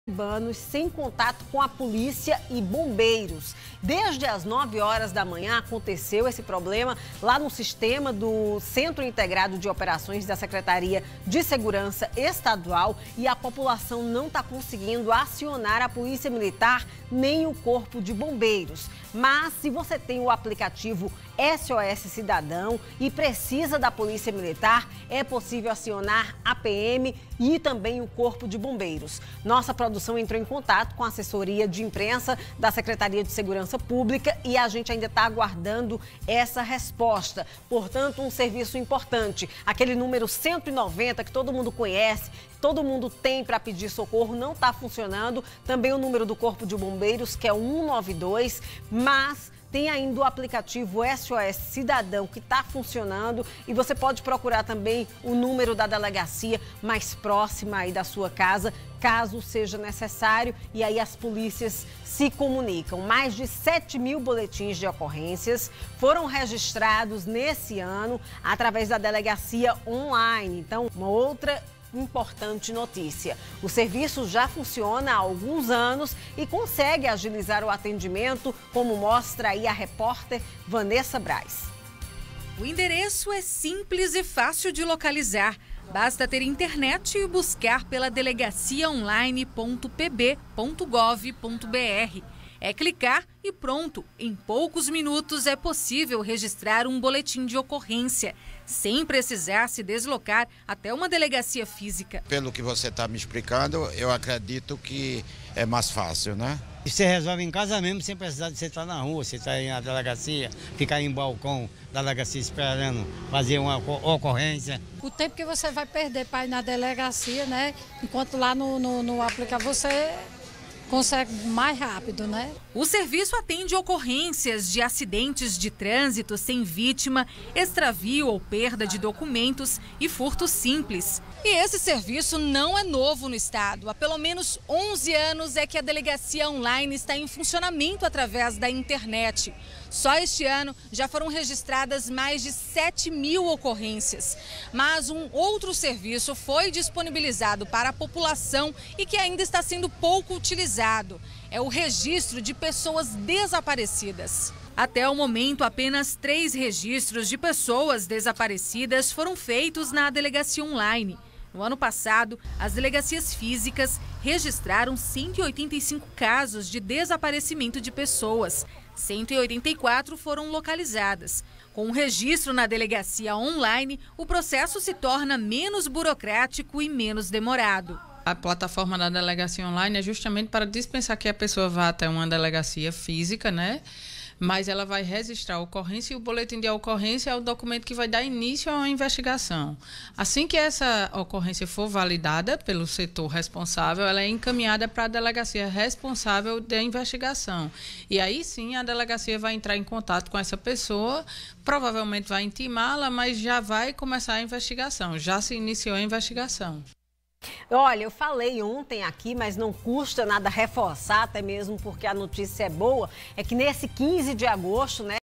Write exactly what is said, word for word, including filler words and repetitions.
Urbanos sem contato com a polícia e bombeiros. Desde as nove horas da manhã aconteceu esse problema lá no sistema do Centro Integrado de Operações da Secretaria de Segurança Estadual e a população não está conseguindo acionar a Polícia Militar nem o Corpo de Bombeiros. Mas se você tem o aplicativo S O S Cidadão e precisa da Polícia Militar, é possível acionar a P M e também o Corpo de Bombeiros. Nossa produção entrou em contato com a assessoria de imprensa da Secretaria de Segurança Pública e a gente ainda está aguardando essa resposta. Portanto, um serviço importante, aquele número cento e noventa que todo mundo conhece, todo mundo tem para pedir socorro, não está funcionando. Também o número do Corpo de Bombeiros, que é o um nove dois, mas tem ainda o aplicativo S O S Cidadão que está funcionando e você pode procurar também o número da delegacia mais próxima aí da sua casa, caso seja necessário, e aí as polícias se comunicam. Mais de sete mil boletins de ocorrências foram registrados nesse ano através da delegacia online. Então, uma outra importante notícia. O serviço já funciona há alguns anos e consegue agilizar o atendimento, como mostra aí a repórter Vanessa Braz. O endereço é simples e fácil de localizar. Basta ter internet e buscar pela delegacia online ponto p b ponto gov ponto b r. É clicar e pronto, em poucos minutos é possível registrar um boletim de ocorrência, sem precisar se deslocar até uma delegacia física. Pelo que você está me explicando, eu acredito que é mais fácil, né? E você resolve em casa mesmo, sem precisar de você estar na rua, você estar aí na delegacia, ficar em balcão da delegacia esperando fazer uma ocorrência. O tempo que você vai perder para ir na delegacia, né? Enquanto lá no, no, no aplicativo você consegue mais rápido, né? O serviço atende ocorrências de acidentes de trânsito sem vítima, extravio ou perda de documentos e furto simples. E esse serviço não é novo no estado. Há pelo menos onze anos é que a delegacia online está em funcionamento através da internet. Só este ano já foram registradas mais de sete mil ocorrências. Mas um outro serviço foi disponibilizado para a população e que ainda está sendo pouco utilizado. É o registro de pessoas desaparecidas. Até o momento, apenas três registros de pessoas desaparecidas foram feitos na delegacia online. No ano passado, as delegacias físicas registraram cento e oitenta e cinco casos de desaparecimento de pessoas. cento e oitenta e quatro foram localizadas. Com o registro na delegacia online, o processo se torna menos burocrático e menos demorado. A plataforma da delegacia online é justamente para dispensar que a pessoa vá até uma delegacia física, né? Mas ela vai registrar a ocorrência e o boletim de ocorrência é o documento que vai dar início a uma investigação. Assim que essa ocorrência for validada pelo setor responsável, ela é encaminhada para a delegacia responsável da investigação. E aí sim a delegacia vai entrar em contato com essa pessoa, provavelmente vai intimá-la, mas já vai começar a investigação, já se iniciou a investigação. Olha, eu falei ontem aqui, mas não custa nada reforçar, até mesmo porque a notícia é boa, é que nesse quinze de agosto, né,